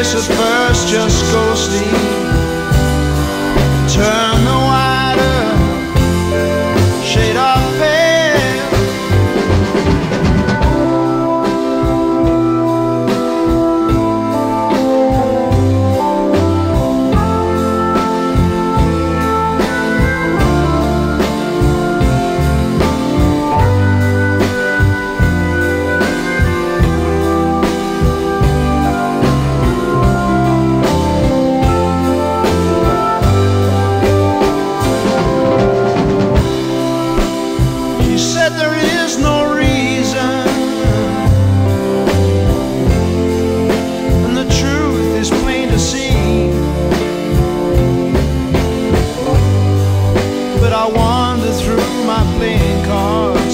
face at first just ghostly. Turn the wider shade of pale. There is no reason, and the truth is plain to see. But I wander through my playing cards,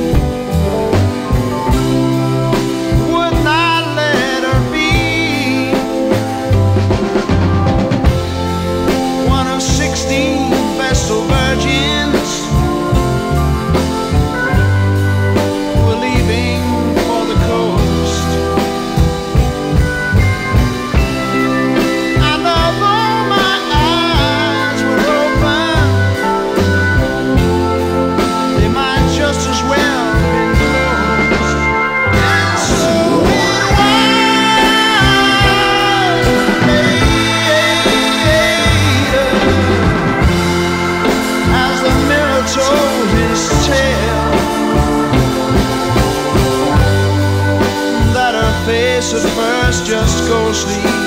would not let her be one of 16 Vestal virgins. Face at first just ghostly.